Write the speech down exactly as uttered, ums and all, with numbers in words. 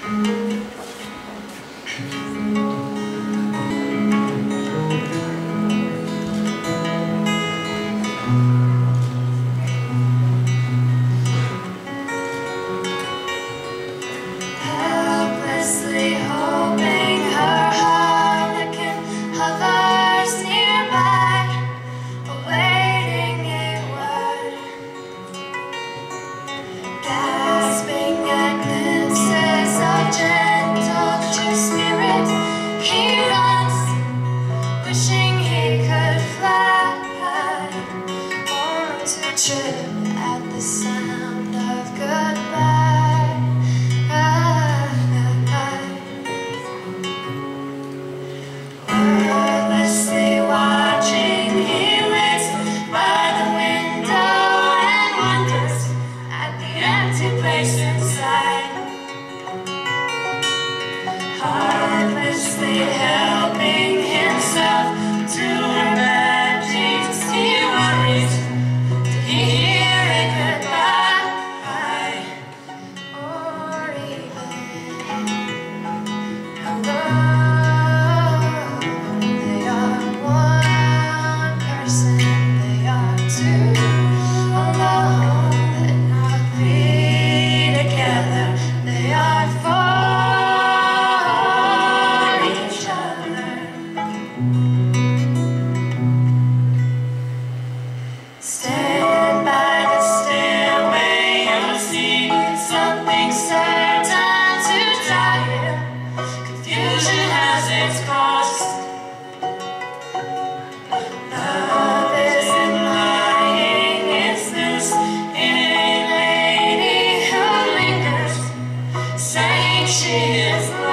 Helplessly hoping her harlequin hovers nearby, awaiting a word, gasping at glimpses of gentle true spirit. He runs, wishing he could fly, or to trip at the sound of goodbye. Wordlessly watching, he waits by the window and wonders at the empty place inside. Heartlessly helping himself to her bad dreams, he worries, did he hear a goodbye, or even hello? Stand by the stairway, you'll see something certain to die. Confusion has its cost. Love isn't lying, it's loose in a lady who lingers, saying she is lost.